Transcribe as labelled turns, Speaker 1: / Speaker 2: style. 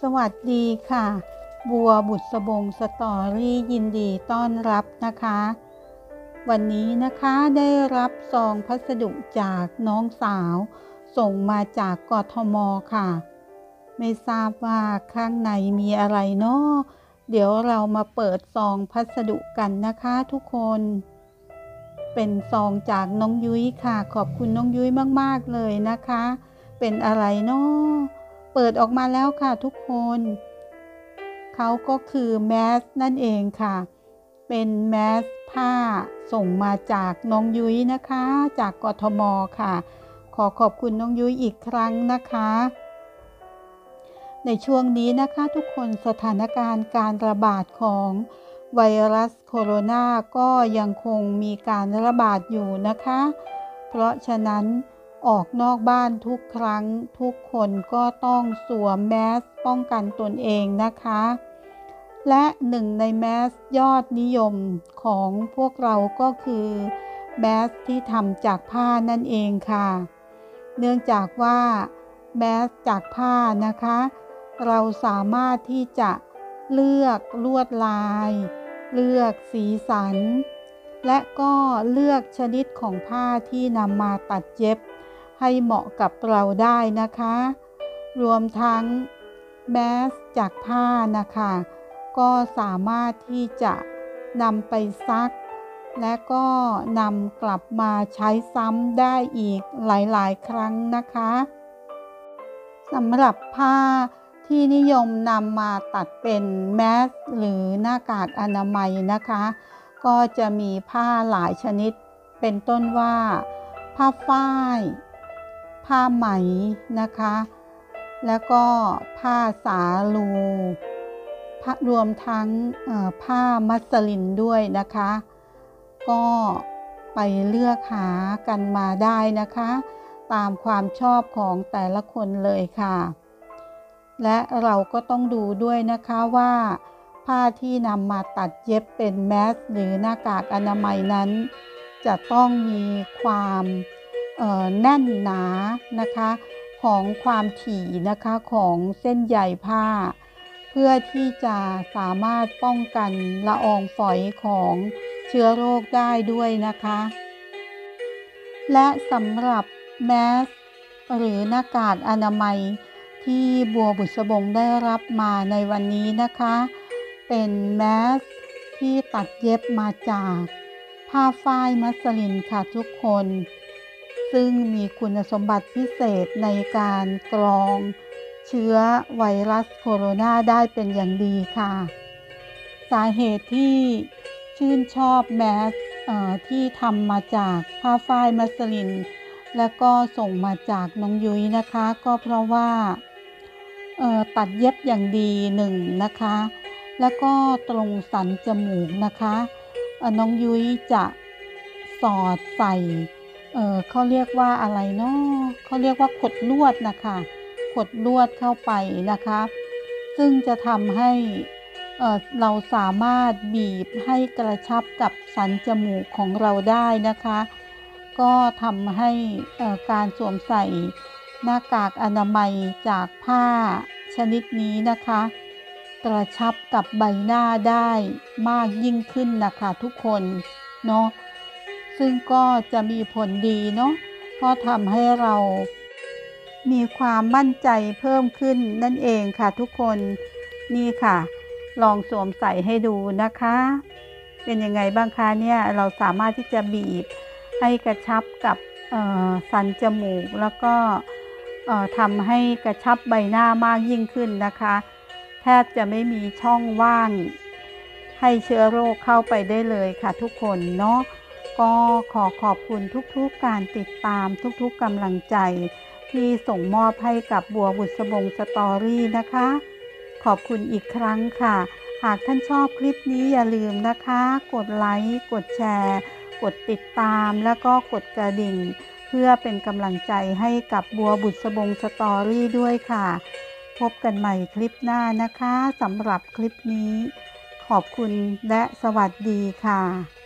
Speaker 1: สวัสดีค่ะบัวบุษบงสตอรี่ยินดีต้อนรับนะคะวันนี้นะคะได้รับซองพัสดุจากน้องสาวส่งมาจากกทม.ค่ะไม่ทราบว่าข้างในมีอะไรเนาะเดี๋ยวเรามาเปิดซองพัสดุกันนะคะทุกคนเป็นซองจากน้องยุ้ยค่ะขอบคุณน้องยุ้ยมากๆเลยนะคะเป็นอะไรเนาะเปิดออกมาแล้วค่ะทุกคนเขาก็คือแมสนั่นเองค่ะเป็นแมสผ้าส่งมาจากน้องยุ้ยนะคะจากกทม.ค่ะขอบคุณน้องยุ้ยอีกครั้งนะคะในช่วงนี้นะคะทุกคนสถานการณ์การระบาดของไวรัสโคโรนาก็ยังคงมีการระบาดอยู่นะคะเพราะฉะนั้นออกนอกบ้านทุกครั้งทุกคนก็ต้องสวมแมสป้องกันตนเองนะคะและหนึ่งในแมสยอดนิยมของพวกเราก็คือแมสที่ทำจากผ้านั่นเองค่ะเนื่องจากว่าแมสจากผ้านะคะเราสามารถที่จะเลือกลวดลายเลือกสีสันและก็เลือกชนิดของผ้าที่นำมาตัดเย็บให้เหมาะกับเราได้นะคะรวมทั้งแมสจากผ้านะคะก็สามารถที่จะนำไปซักและก็นำกลับมาใช้ซ้ำได้อีกหลายๆครั้งนะคะสำหรับผ้าที่นิยมนำมาตัดเป็นแมสหรือหน้ากากอนามัยนะคะก็จะมีผ้าหลายชนิดเป็นต้นว่าผ้าฝ้ายผ้าไหมนะคะแล้วก็ผ้าสาลูรวมทั้งผ้ามัสลินด้วยนะคะก็ไปเลือกหากันมาได้นะคะตามความชอบของแต่ละคนเลยค่ะและเราก็ต้องดูด้วยนะคะว่าผ้าที่นำมาตัดเย็บเป็นแมสหรือหน้ากากอนามัยนั้นจะต้องมีความแน่นหนานะคะของความถี่นะคะของเส้นใยผ้าเพื่อที่จะสามารถป้องกันละอองฝอยของเชื้อโรคได้ด้วยนะคะและสำหรับแมสหรือหน้ากากอนามัยที่บัวบุษบงได้รับมาในวันนี้นะคะเป็นแมสที่ตัดเย็บมาจากผ้าฝ้ายมัสลินค่ะทุกคนซึ่งมีคุณสมบัติพิเศษในการกรองเชื้อไวรัสโคโรนาได้เป็นอย่างดีค่ะสาเหตุที่ชื่นชอบแมสที่ทำมาจากผ้าฝ้ายมัสลินและก็ส่งมาจากน้องยุ้ยนะคะก็เพราะว่าตัดเย็บอย่างดีหนึ่งนะคะแล้วก็ตรงสันจมูกนะคะน้องยุ้ยจะสอดใส่เขาเรียกว่าอะไรเนาะเขาเรียกว่าขดลวดนะคะขดลวดเข้าไปนะคะซึ่งจะทำให้เราสามารถบีบให้กระชับกับสันจมูกของเราได้นะคะก็ทำให้การสวมใส่หน้ากากอนามัยจากผ้าชนิดนี้นะคะกระชับกับใบหน้าได้มากยิ่งขึ้นนะคะทุกคนเนาะซึ่งก็จะมีผลดีเนาะเพราะทำให้เรามีความมั่นใจเพิ่มขึ้นนั่นเองค่ะทุกคนนี่ค่ะลองสวมใส่ให้ดูนะคะเป็นยังไงบ้างคะเนี่ยเราสามารถที่จะบีบให้กระชับกับสันจมูกแล้วก็ทำให้กระชับใบหน้ามากยิ่งขึ้นนะคะแทบจะไม่มีช่องว่างให้เชื้อโรคเข้าไปได้เลยค่ะทุกคนเนาะก็ขอบคุณทุกๆการติดตามทุกๆกำลังใจที่ส่งมอบให้กับบัวบุษบงสตอรี่นะคะขอบคุณอีกครั้งค่ะหากท่านชอบคลิปนี้อย่าลืมนะคะกดไลค์กดแชร์กดติดตามแล้วก็กดกระดิ่งเพื่อเป็นกำลังใจให้กับบัวบุษบงสตอรี่ด้วยค่ะพบกันใหม่คลิปหน้านะคะสำหรับคลิปนี้ขอบคุณและสวัสดีค่ะ